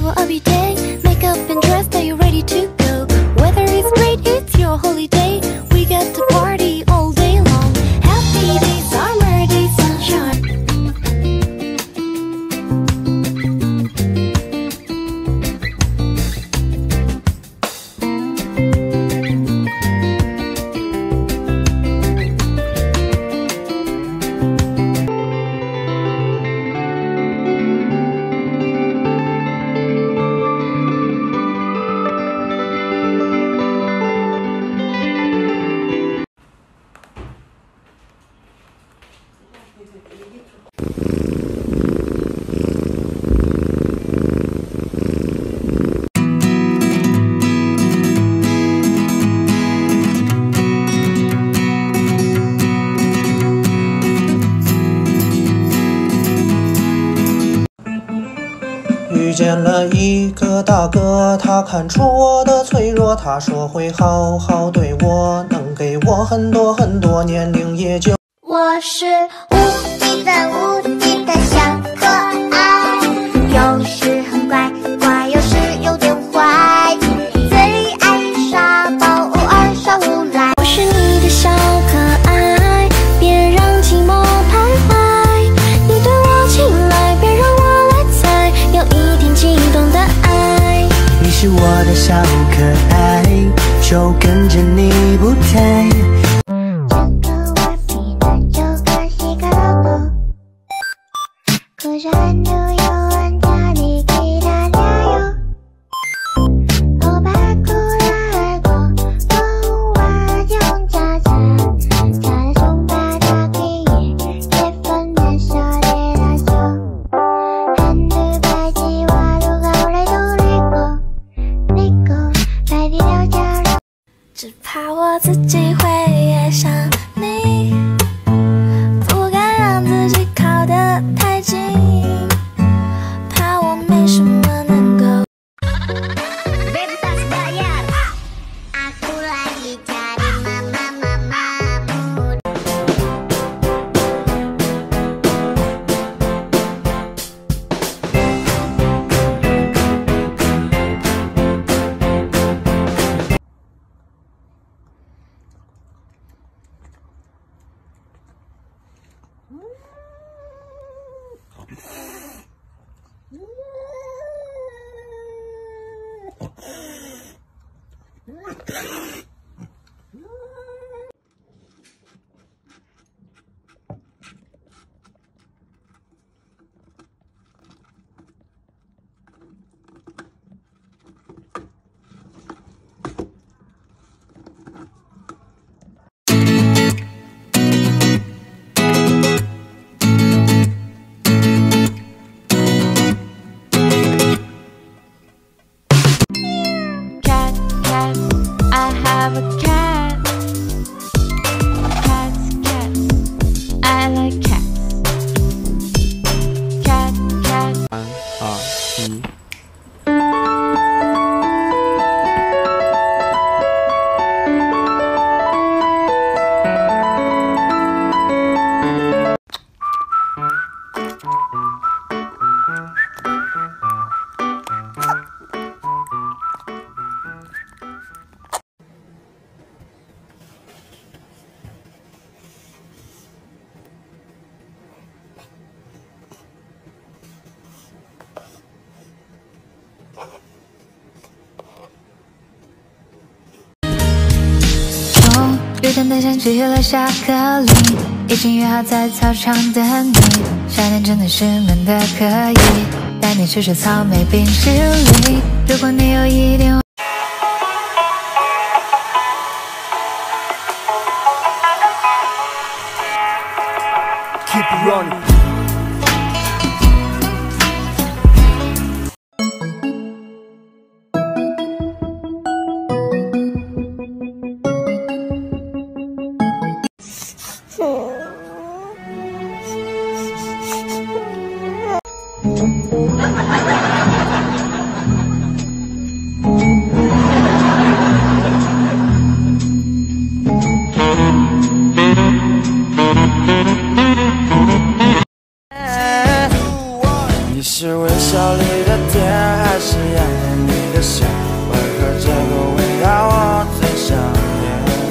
travel every day. Makeup and dress, are you ready to go? Weather is great, it's your holiday. We get to party all day long. Happy day, summer day, sunshine. 遇见了一个大哥，他看出我的脆弱，他说会好好对我，能给我很多很多，年龄也就。 我是无敌的小可爱，有时很乖，乖有时有点坏，最爱耍宝，偶尔耍无赖。 我是你的小可爱，别让寂寞徘徊。你对我青睐，别让我来猜，有一点激动的爱。 你是我的小可爱，就跟着你不thay。 只怕我自己会爱上你，不敢让自己靠得太近，怕我没什么能够。 Bebas bayar, aku lagi cari mama-mamamu. I have a cat. Cats, cats. I like cats. Cat, cat. 3、2、1。 雨天的像吃了巧克力，已经约好在操场等你。夏天真的是闷的可以，带你吃吃草莓冰淇淋。如果你有一点。 Keep it running. 你是微笑里的甜。 是仰恋你的笑，为何这个味